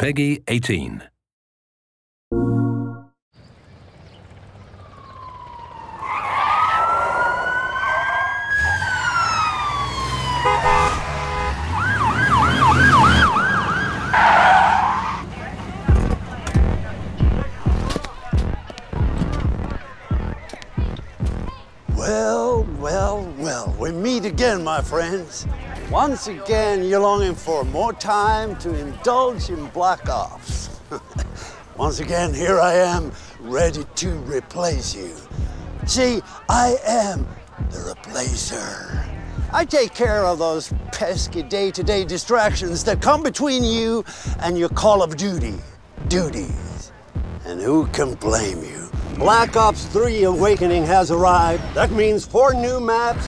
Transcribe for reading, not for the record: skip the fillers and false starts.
Peggy 18. Well, we meet again, my friends. Once again, you're longing for more time to indulge in Black Ops. Once again, here I am, ready to replace you. See, I am the replacer. I take care of those pesky day-to-day distractions that come between you and your Call of Duty duties. And who can blame you? Black Ops 3 Awakening has arrived. That means 4 new maps,